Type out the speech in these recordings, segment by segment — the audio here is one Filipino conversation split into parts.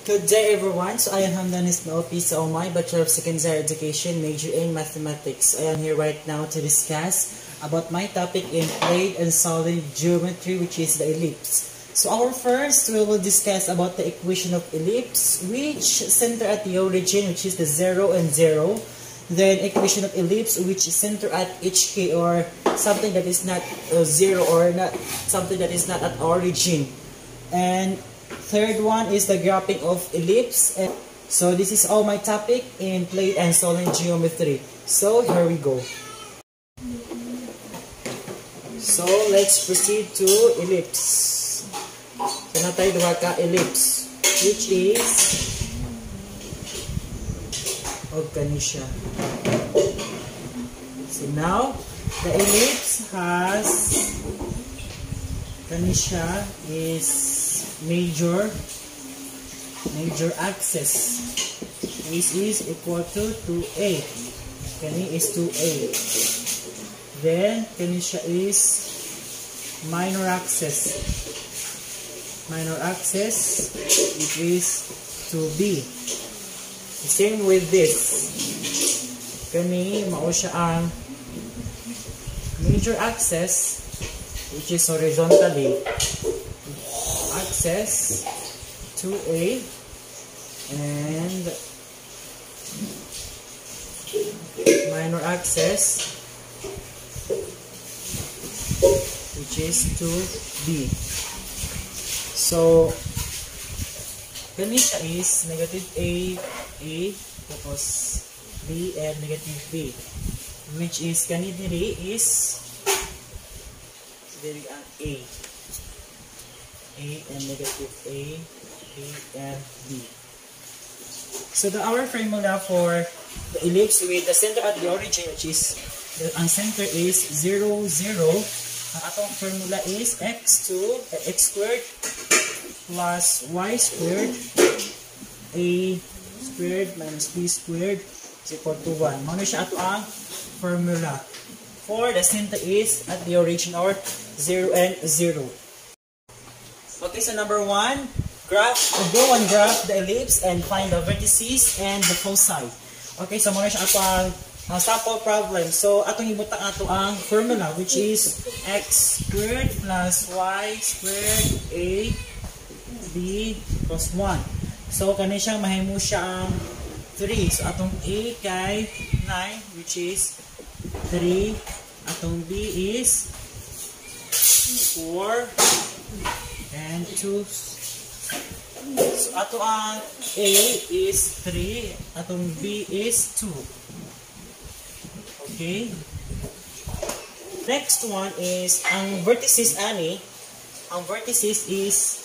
Good day everyone, so I am Hamdanis Naopisa Omay, Bachelor of Secondary Education, major in Mathematics. I am here right now to discuss about my topic in plane and solid geometry, which is the ellipse. So our first, we will discuss about the equation of ellipse, which center at the origin, which is the 0 and 0. Then equation of ellipse, which center at HK, or something that is not 0, or not something that is not at origin. And third one is the graphing of ellipse. And so this is all my topic in plane and solid geometry. So here we go. So let's proceed to ellipse. So natay duha ka ellipse, which is siya. So now the ellipse has siya is major axis. This is equal to 2a. Kani is 2a. Then kani siya is minor axis. Minor axis, which is 2b. Same with this. Kani mao siya ang major axis, which is horizontally axis 2a, and minor axis, which is 2b. So kani siya is negative a, tapos b, and negative b, which is kani diri is diri ang a and negative a, and b. So our formula for the ellipse with the center at the origin, which is ang center is 0, 0. Ang atong formula is x squared plus y squared, a squared minus b squared is equal to 1. Mano siya ato ang formula for the center is at the origin, or 0 and 0. Okay, so number 1, go and graph the ellipse and find the vertices and the foci. Okay, so muna siya ato ang sample problem. So atong ibutang ato ang formula, which is x squared plus y squared a b plus 1. So kani siyang mahimo siya ang 3. So atong a kay 9, which is 3. Atong b is 4 and 2. So ato ang a is 3, atong b is 2. Okay. Next one is ang vertices ani. Ang vertices is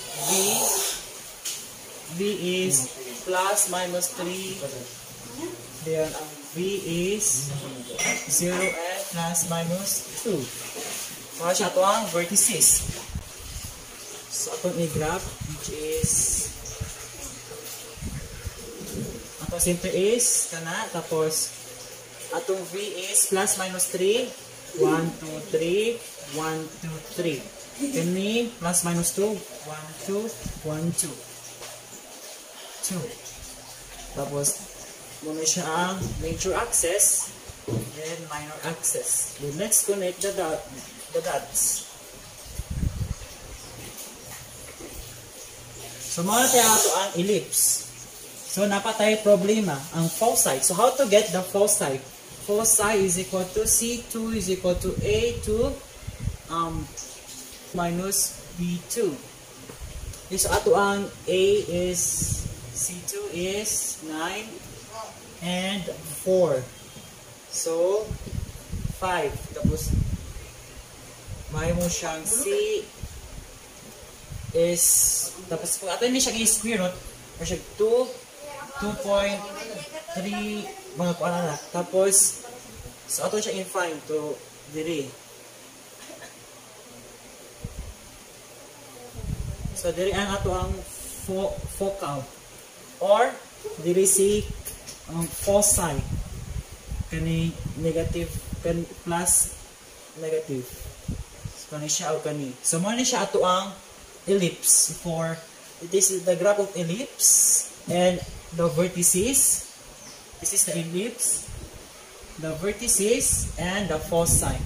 b is plus minus 3. Then ang b is 0 and plus minus 2. So siya to ang vertices. So atong i-graph, which is atong center is kana, tapos atong v is plus minus 3, 1, 2, 3, 1, 2, 3. Kani plus minus 2, 1, 2, 1, 2. 2. Tapos muna siya ang major axis, then minor axis. Then let's connect the dots. So muna tayo ato ang ellipse. So napatay problema ang foci. So how to get the foci? Foci is equal to C2 is equal to A2 minus B2. Okay, so ato ang A is C2 is 9 and 4. So 5. Tapos may mo siyang C is, tapos kung ato hindi siya i-square root, or siya 2.3 mga kuana na. Tapos so ato siya infine to diri. So diri ang ato ang focal, or diri si foci. Kani negative, kan plus negative. So kani siya o kani. So mo ni siya ato ang ellipse for this is the graph of ellipse and the vertices. This is the ellipse, the vertices, and the foci.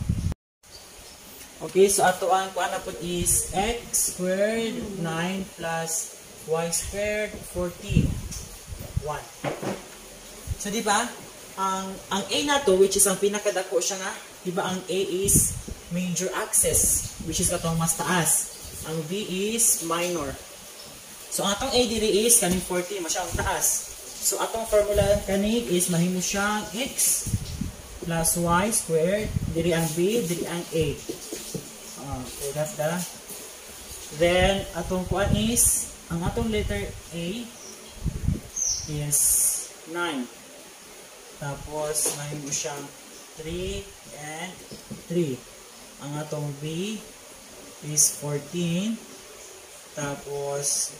Okay, so ato ang kuan na po is x squared 9 plus y squared 14. 1. So di ba? Ang A na to, which is ang pinakadako siya nga, di ba ang A is major axis, which is atong mas taas. Ang B is minor. So atong A diri is kaning 14, masyang taas. So atong formula kani is mahimo siyang x plus y squared, diri ang B, diri ang A. So that's the. Then atong kuan is ang atong letter A is 9. Tapos mahimo siyang 3 and 3. Ang atong B is 14. Tapos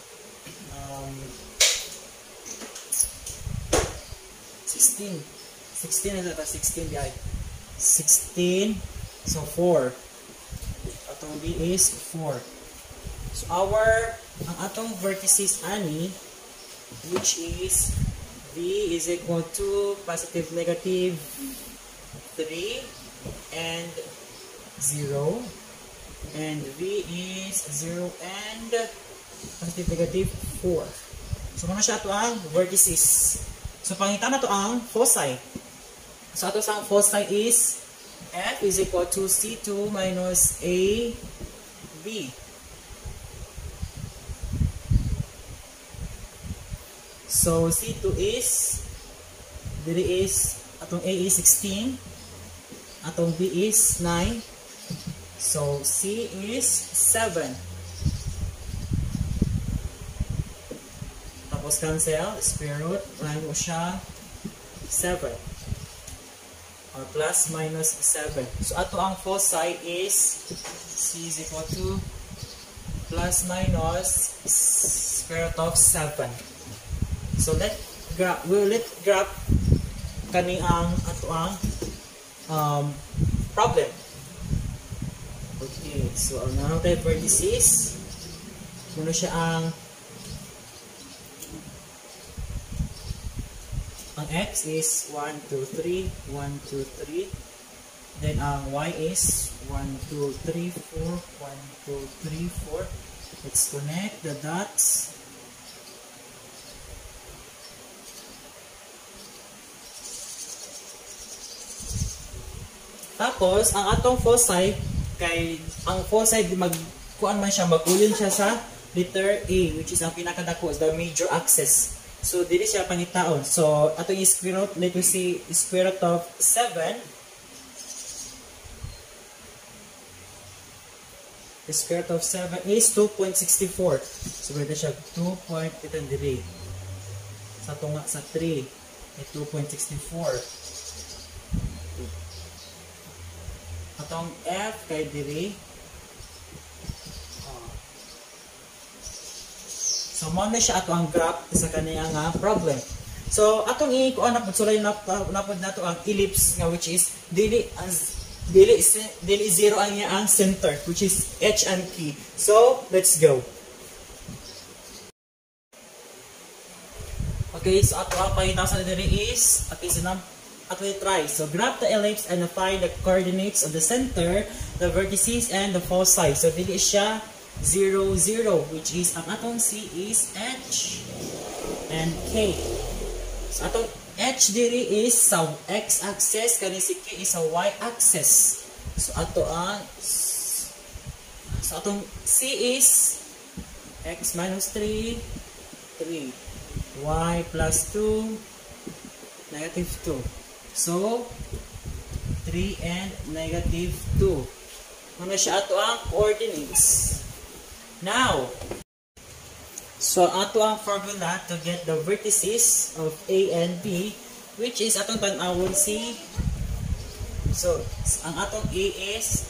16 na ata, 16 di ay 16. So 4. Atong B is 4. So ang atong vertices ani, which is V is equal to positive negative 3 and 0, and V is 0 and positive negative 4. So muna siya ito ang vertices. So pangita na ito ang foci. So ito sa foci is F is equal to C2 minus AB. So C2 is, diri is, atong A is 16, atong B is 9, so C is 7. Tapos cancel, square root, prime mo siya 7. Or plus minus 7. So ato ang foci is C is equal to plus minus square root of 7. So we'll let graph kani ang ato ang problem. Okay, so ang naman tayo vertices, muna siya ang x is 1, 2, 3, 1, 2, 3. Then ang y is 1, 2, 3, 4, 1, 2, 3, 4. Let's connect the dots. Tapos, ang atong foci, kay ang foci magkuan man siya, magulin siya sa letter A, which is ang pinakadako, the major axis. So, dili siya panitaon. So, atong square root, let me see, square root of 7. The square root of 7 is 2.64. So, pwede siya 2.8 sa tunga sa 3 ay 2.64. Atong F kay diri. So mo na siya ato ang graph sa kaniya nga problem. So atong ikuan na pagsulay napod nato ang ellipse nga, which is dili zero ang iya ang center, which is H and P. So let's go. Okay, so ato ang pahitaw sa diri is we try. So graph the ellipse and find the coordinates of the center, the vertices, and the foci. So dili siya 0, 0, which is ang atong C is H and K. So atong H diri is sa x-axis, kani si K is sa y-axis. So atong C is x minus 3, 3, y plus 2, negative 2. So, 3 and negative 2. Muna siya ato ang coordinates. Now, so ato ang formula to get the vertices of A and B, which is atong tan-awon C. So, ang atong A is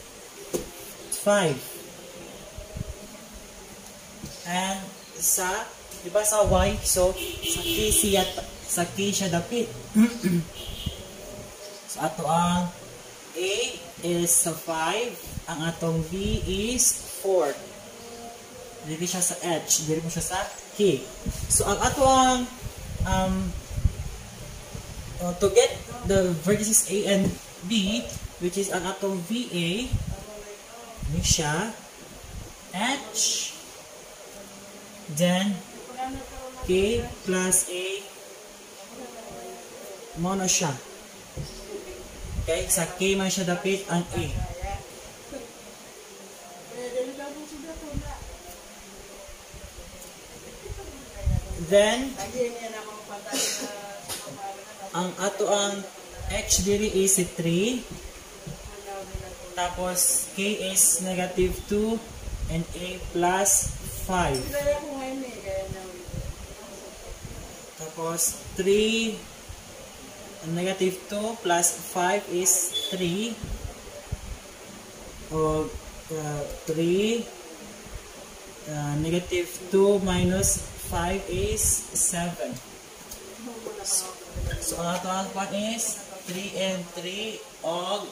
5. And sa, diba sa Y, so sa K siya dapit. So ato ang A is 5, ang atong B is 4. Dili siya sa H, dili mo siya sa K. So ang ato ang to get the vertices A and B, which is ang atong VA, ni siya H, then K plus A, mo na siya. Okay, sa K man siya dapit ang A. Then, ang ato ang H diri is 3. Tapos, K is negative 2 and A plus 5. Tapos, 3 and negative 2 plus 5 is 3. O, 3 negative 2 minus 5 is 7. So, ang ato ang one is 3 and 3 og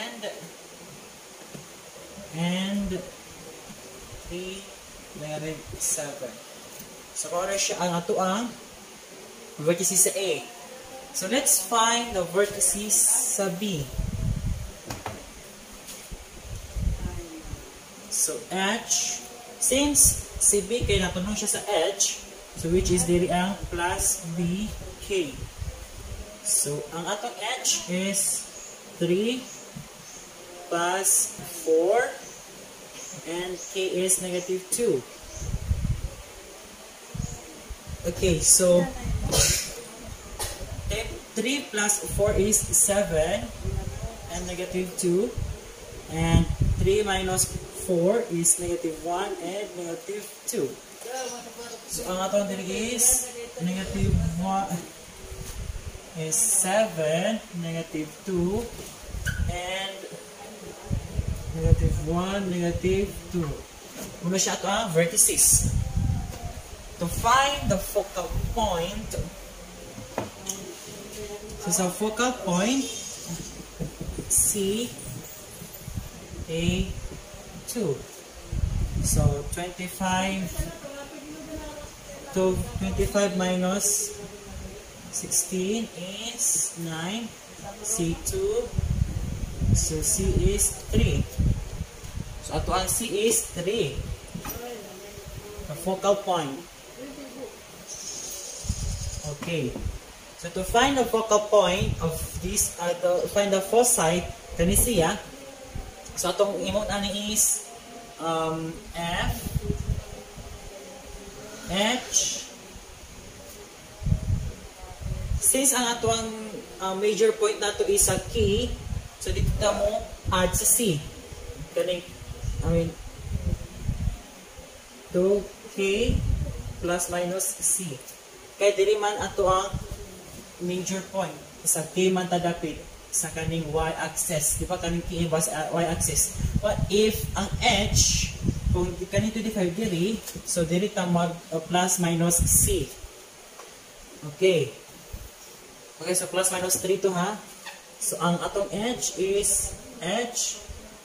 and 3 negative 7. So, kung siya ang ato ang vertices sa A. So, let's find the vertices sa B. So, H, since si B kay natunong siya sa H, so which is diri ang plus B, K. So, ang atong H is 3 plus 4 and K is negative 2. Okay, so 3 plus 4 is 7 and negative 2, and 3 minus 4 is negative 1 and negative 2. So, ang atong diri is negative 1 is 7, negative 2, and negative 1, negative 2. Muna siya ito ang vertices. To find the focal point, so sa focal point, C, A, 2. So, 25 minus 16 is 9. C2. So, C is 3. So, ato ang C is 3. The focal point. Okay. So, to find the focal point of this, to find the foci, kani siya. So, atong imot ani is F, H. Since ang atong major point nato is sa K, so dito ta mo add sa C. Kani, 2K plus minus C. Kaya dili man ato ang major point. Sa K man tadapit sa kaning y-axis. Di ba kaning K was y-axis. But if ang H, kung kaning 25 diri, so diri ta mag plus minus C. Okay. Okay, so plus minus 3 to ha. So ang atong H is H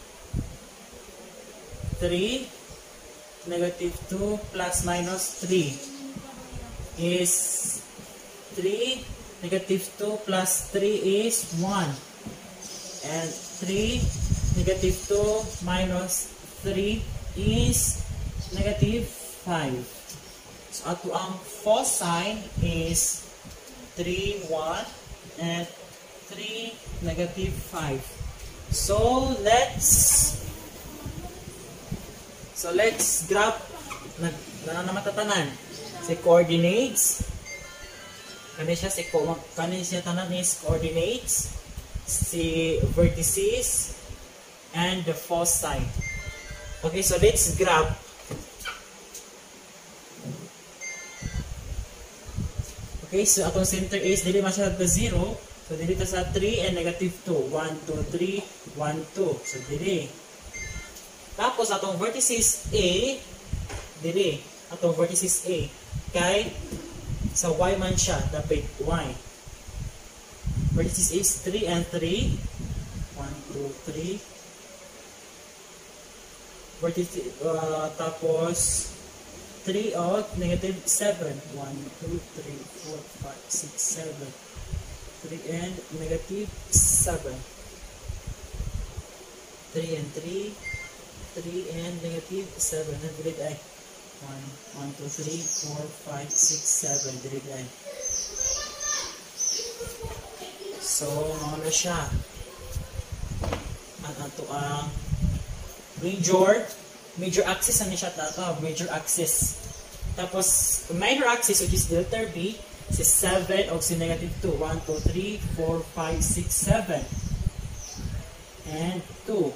3 negative 2 plus minus 3 is 3, negative 2 plus 3 is 1, and 3, negative 2 minus 3 is negative 5. So, ato ang foci is 3, 1, and 3, negative 5. So, let's grab na matatanan. Si coordinates, kani siya tanan is coordinates, si vertices, and the foci. Okay, so let's grab. Okay, so atong center is dili masyadong 0, so dili ta sa 3 and negative 2. 1, 2, 3, 1, 2. So dili. Tapos atong vertices A, dili. Atong vertices A. Kay sa y man siya, dapat y. Vertices is 3 and 3. 1, 2, 3. Vertices, tapos 3 of negative 7. 1, 2, 3, 4, 5, 6, 7. 3 and negative 7. 3 and 3. 3 and negative 7. Delete ay. 1, 2, 3, 4, 5, 6, 7. Delete ay. So, ano siya? Ang ato ang major axis ano siya tato? Major axis. Tapos, minor axis which is delta B is 7 o si negative 2. 1, 2, 3, 4, 5, 6, 7. And 2.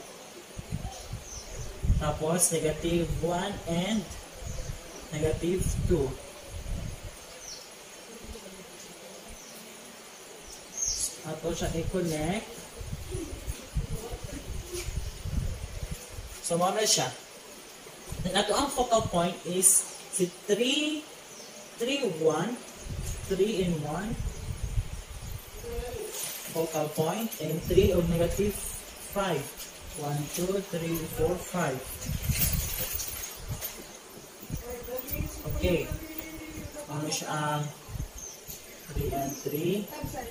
Tapos, negative 1 and negative 2. Ato siya i-connect. So, ano siya? Then, ato ang focal point is si 3, 1, 3 in 1 focal point, and 3 of negative 5. 1, 2, 3, 4, 5. Okay. Ano siya ang 3 and 3.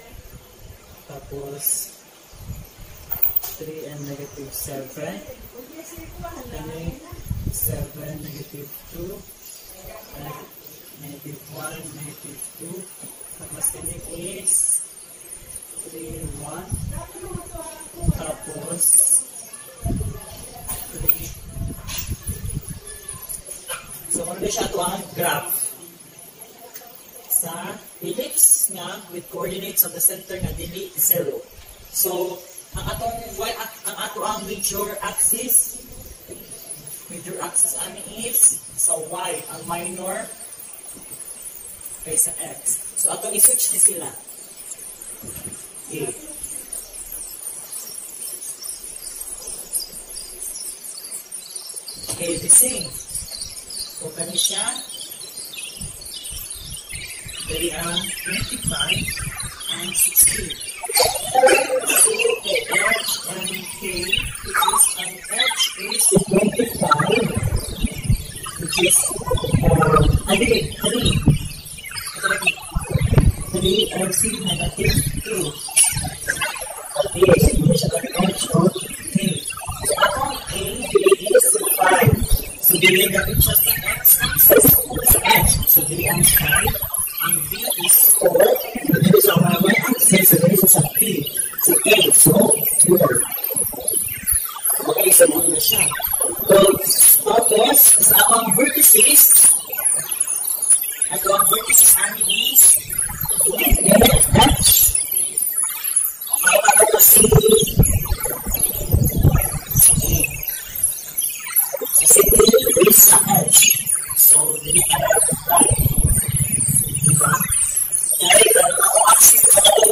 Tapos 3 and negative 7. And 7, negative 2. Negative 1, negative 2. Tapos ini is 3 and 1. Tapos 3. So, ano siya ito ang graph sa ellipse nga with coordinates of the center nga dili 0. So, ang ato ang major axis ani is sa y, ang minor kay sa x. So, atong i-switch ni sila. Okay. Okay, the same. So, kani siya dari ang 25 and 16. So, the edge and k, which is an edge is 25, which is 3 and c negative 2. Okay, so yun siya ang edge of k. So, atong k is 5. So, dili dapat siya sa x-axis sa edge. So, dili ang 5. Ang b is 4. So, dili sa y-axis. So, dili sa p. So, 8. So, 4. Okay, so muna na siya. So, tapos, sa atong vertices, ani is h. Kasi is sa h. So, dili ka na diba? Dahil ang axis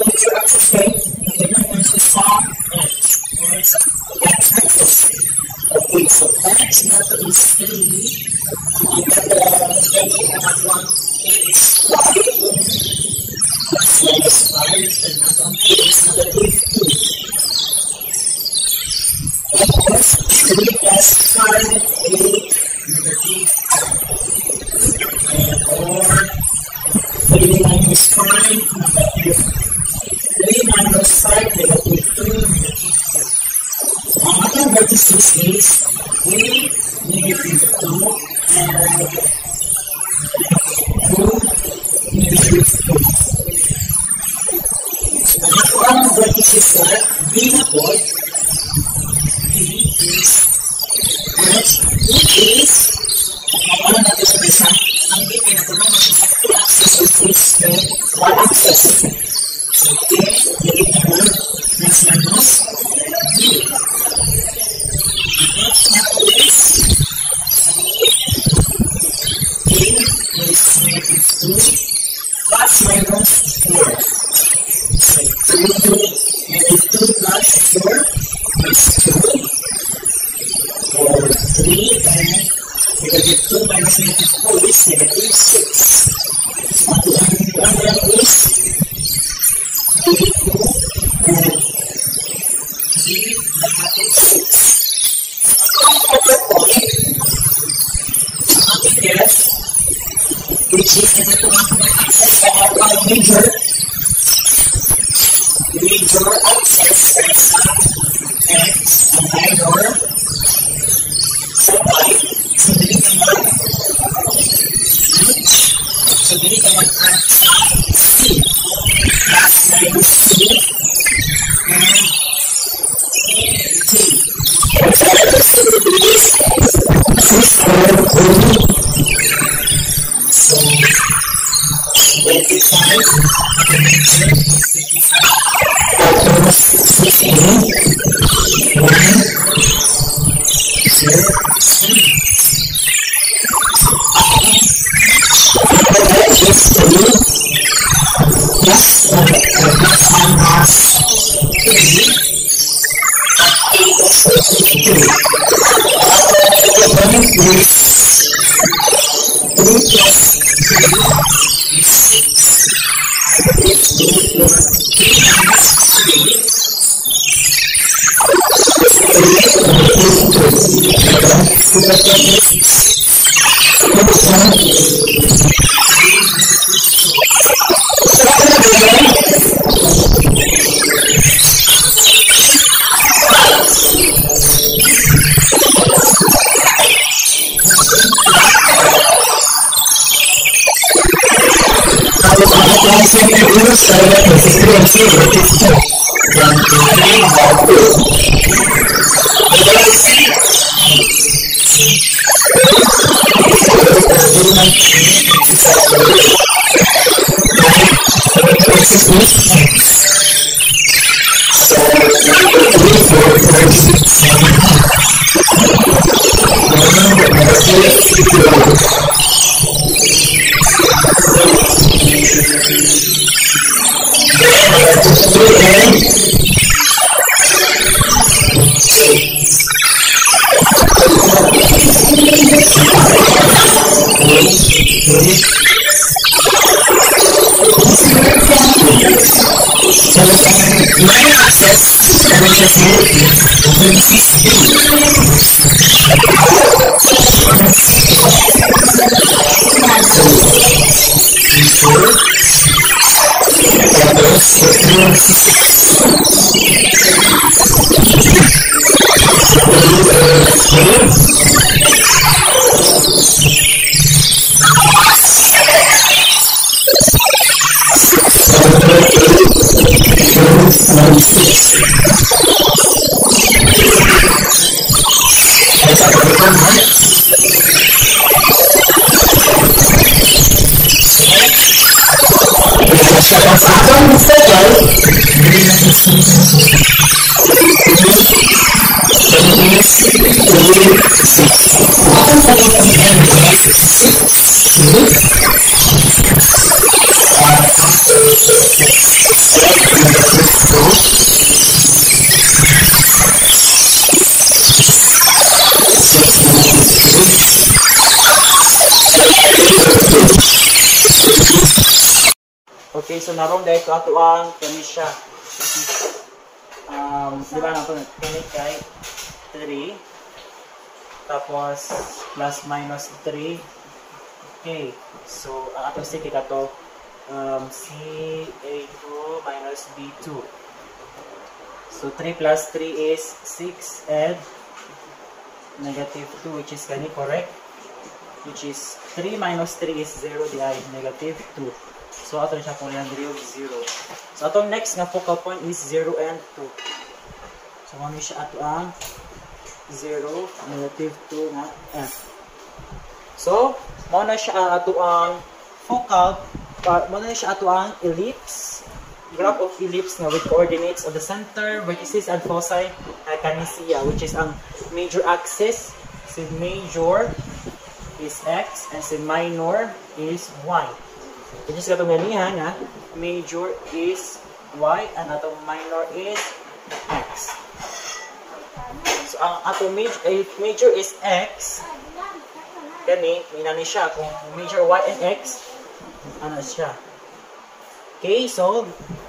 naman siya sa h. Or sa x-axis. Okay, so h nato is 3. Ang gagawin na 1 is 5. Minus 5. And nato ang k is negative 2. Tapos, 3 plus 5 is negative 2. And or 3 minus 5 negative 3 minus 5 negative 2 negative 2. Ang atong vertices is 3 negative 2 and 2 negative 2. Ang vertices sa B na po, B is h, E is ano natin sa isa, ang B pinatunan natin sa axis of this y-axis. So, K, delete naman, next minus B. H na po is K is negative 2 plus minus 4. So, 2 negative 2 plus 4 is 2. Or 3 and negative 2 minus negative 4 is negative 6. So, ang number is negative 2 and 3 negative 6. Ang other point, ang ating test which is axis of major axis sa x and minor sa y. So dili ka so dili ka mag-add sa c plus minus c and t. So let's see this system so 25 plus 16 1 0 3. Is 3 plus 1 plus 1 plus 3 is 52. The point is 3 plus 3 is 6. If 3 plus 3 minus 3 Okay, so naroon dahil ko ato ang kanisya. Di ba nato nagkinit kay 3 tapos plus minus 3. Okay, so ang ato stick ito CA2 minus B2. So 3 plus 3 is 6 and negative 2, which is gani correct, which is 3 minus 3 is 0 di ay negative 2. So ato siya kung yan 0. So atong next nga focal point is 0 and 2. So ano siya ato ang 0, negative 2 nga f. So mo na siya ato ang focal, mo na siya ato ang ellipse, graph of ellipse nga with coordinates of the center, vertices and foci kanisiya, which is ang major axis. Si major is x and si minor is y. Which is katong ganiha nga major is y and atong minor is x. So ang atong major is x, kani minani siya kung major y and x ano siya. Okay, so